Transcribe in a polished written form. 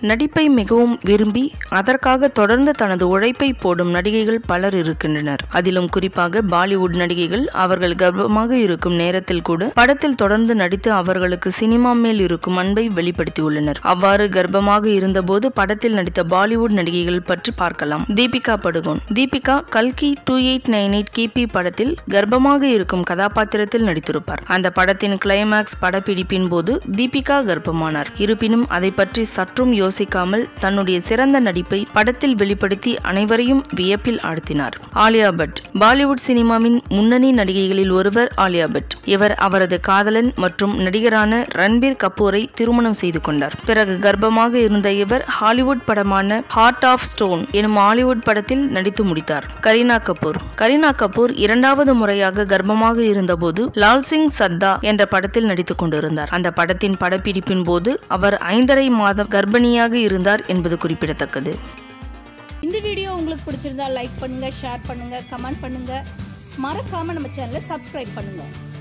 நடிப்பை மிகவும் விரும்பி அதற்காக தொடர்ந்து தனது உழைப்பை போடும் நடிகைகள் பலர் இருக்கின்றனர். அதிலும் குறிப்பாக பாலிவுட் நடிகைகள் அவர்கள் கர்ப்பமாக இருக்கும் நேரத்தில் கூட படத்தில் தொடர்ந்து நடித்து அவர்களுக்கு சினிமா மேல் இருக்கும் அன்பை வெளிப்படுத்தியுள்ளனர். அவ்வாறு கர்ப்பமாக இருந்தபோது படத்தில் நடித்த பாலிவுட் நடிகைகள் பற்றி பார்க்கலாம். தீபிகா படுகோன். தீபிகா கல்கி 2898 கிபி படத்தில் கர்ப்பமாக இருக்கும் கதாபாத்திரத்தில் நடித்திருப்பார். அந்த படத்தின் கிளைமாக்ஸ் படப்பிடிப்பின் போது தீபிகா கர்ப்பமானார். இருப்பினும் அதை பற்றி சற்றும் யோசிக்காமல் தன்னுடைய சிறந்த நடிப்பை படத்தில் வெளிப்படுத்தி அனைவரையும் வியப்பில் ஆழ்த்தினார். ஆலியா பட். பாலிவுட் சினிமாவின் முன்னணி நடிகைகளில் ஒருவர் ஆலியா பட். இவர் அவரது காதலன் மற்றும் நடிகரான ரன்பீர் கபூரை திருமணம் செய்து கொண்டார். பிறகு கர்ப்பமாக இருந்த இவர் ஹாலிவுட் படமான ஹார்ட் ஆஃப் ஸ்டோன் எனும் ஹாலிவுட் படத்தில் நடித்து முடித்தார். கரீனா கபூர். கரீனா கபூர் இரண்டாவது முறையாக கர்ப்பமாக இருந்தபோது லால் சிங் சத்தா என்ற படத்தில் நடித்துக் கொண்டிருந்தார். அந்த படத்தின் படப்பிடிப்பின் போது அவர் 5½ மாதம் கர்ப்பிணியாக இருந்தார் என்பது குறிப்பிடத்தக்கது. இந்த வீடியோ உங்களுக்கு பிடிச்சிருந்தா லைக் பண்ணுங்க, ஷேர் பண்ணுங்க, கமெண்ட் பண்ணுங்க. மறக்காம நம்ம சேனலை சப்ஸ்கிரைப் பண்ணுங்க.